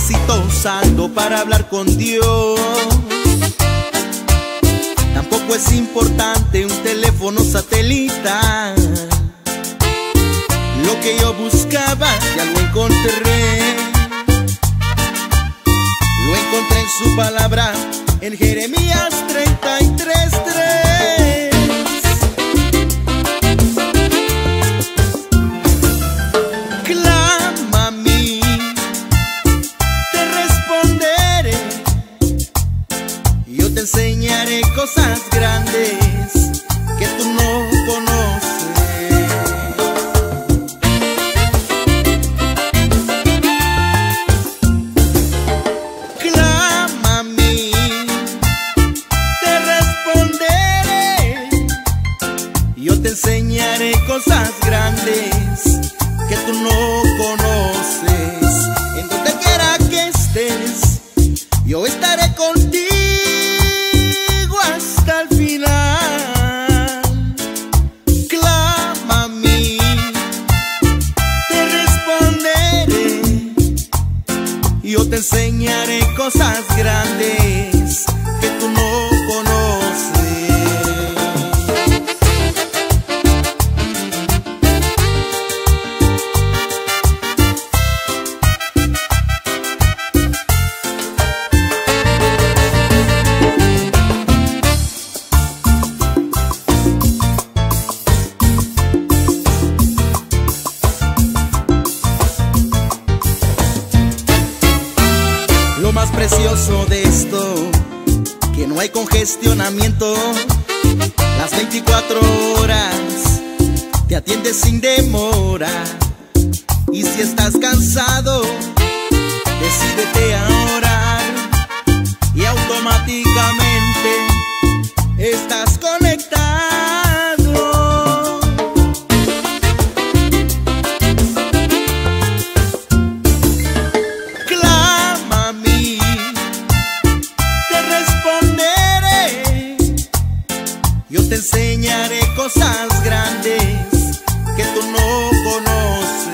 necesito saldo para hablar con Dios. Tampoco es importante un teléfono satelital. Lo que yo buscaba ya lo encontré. Lo encontré en su palabra, en Jeremías 33:3. Clama a mí, te responderé. Yo te enseñaré cosas grandes que tú no conoces. Clama a mí, te responderé. Yo te enseñaré cosas grandes que tú no conoces. En donde quiera que estés, yo estaré contigo hasta el final. Clama a mí, te responderé. Yo te enseñaré cosas grandes que tú no conoces. Lo más precioso de esto, que no hay congestionamiento. Las 24 horas te atiendes sin demora. Y si estás cansado, decídete a orar y automáticamente estás conectado. Clama a mí, te responderé. Yo te enseñaré cosas grandes que tú no conoces.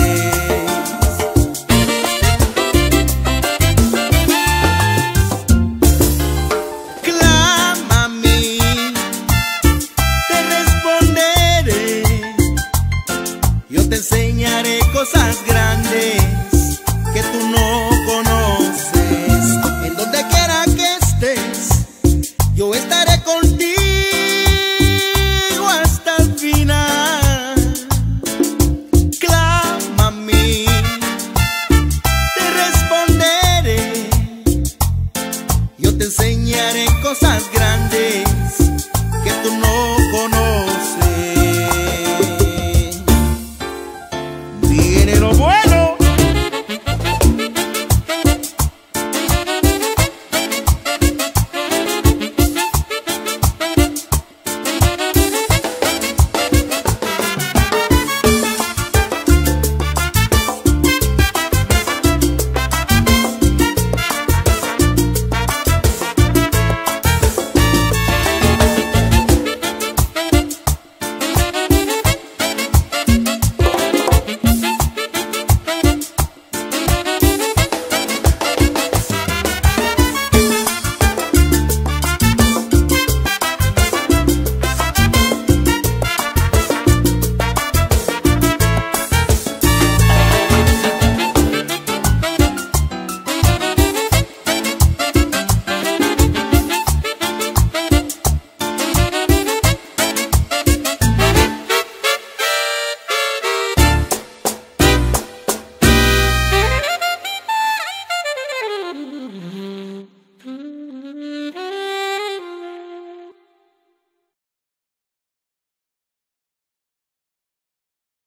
Clama a mí, te responderé. Yo te enseñaré cosas grandes que tú no conoces. En donde quiera que estés, yo estaré contigo hasta el final. Clama a mí, te responderé. Yo te enseñaré cosas grandes